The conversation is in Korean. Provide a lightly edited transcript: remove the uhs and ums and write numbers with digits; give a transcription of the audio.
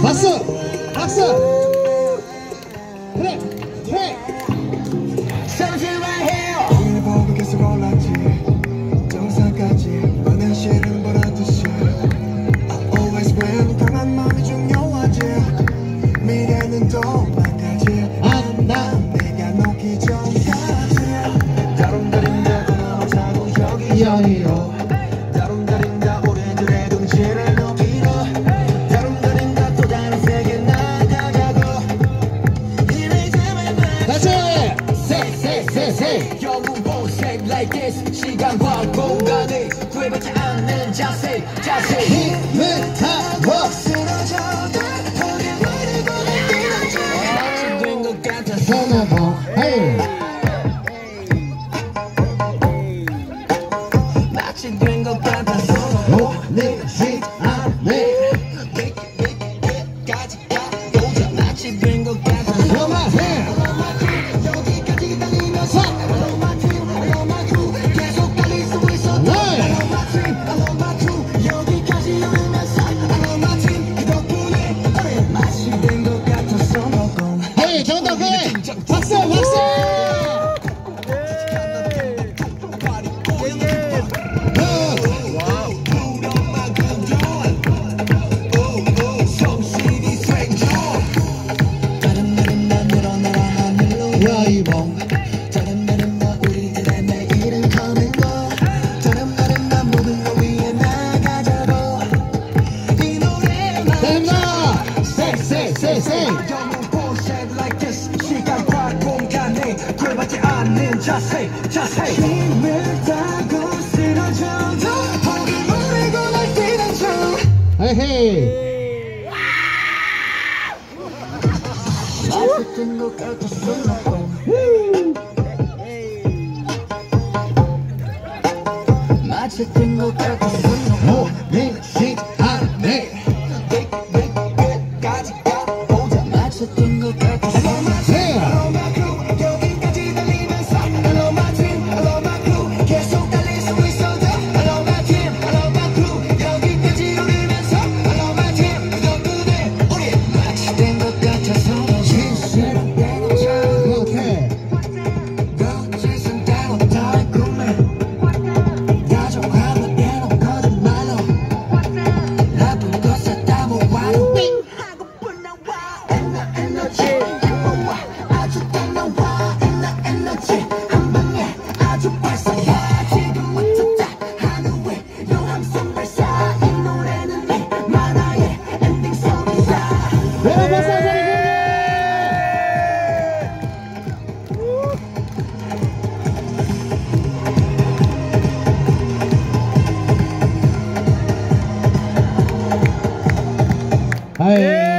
박수! 박수! 그래! 그래! 일본은 계속 올랐지 정상까지 너는 실은 보라듯이 I always win 강한 마음이 중요하지 미래는 또 망가지 난 내가 녹기 전까지 다름다림자 그나마 자고 여기로 다름다림자 우리들의 둥지를 높이러 다름다림자 또 다른 세계 나가자고 힘을 잡아봐 다시! 세! 영웅 보색 like this 시간과 공간을 구애받지 않는 자세 힘을 타고 쓰러져도 포기를 보내 마치 된 것 같아서 서나보 헤이! 마치 된 것 같아서 올리지 않네 까지 가보자 마치 된 것 같아서 그만해! 여기까지 달리면서 Hello my team, hello my crew 계속 달릴 수 있어 네! Hello my team, hello my crew 여기까지 오르면서 Hello my team 그 덕분에 마치 된 것 같아서 먹고 헤이 정답 그래! 박수! 박수! 야이봉 다른 날은 나 우리들의 내일은 coming on 다른 날은 나 모든 걸 위해 나가자고 이 노래만 된다! 세! 영웅 보색 like this 시간과 공간에 구애받지 않는 자세 힘을 따고 쓰러져도 포기 버리고 날 뛰는 중 헤이! 맛있던 것 같았어 맛있던 것 같았어 올리지 않네 끝까지 가보자 맛있던 것 같았어 세! 여기까지 달리면서 Hello my team, hello my crew 계속 달릴 수 있어도 Hello my team, hello my crew 여기까지 오르면서 Hello my team 그 덕분에 우리 마치된 것 같아서 진실은 대놓자 오케이 거짓은 대놓 달콤해 다정함은 대놓 거짓말로 나쁜 것 샀다 모아도 윙 하고픈 나와 에너지 와 아주 따라와 에너지 한 방에 아주 발사야 지금부터 다 하루에 요함성 발사 이 노래는 내 만화의 엔딩송이야 여러분 박수 한번 주세요. 하이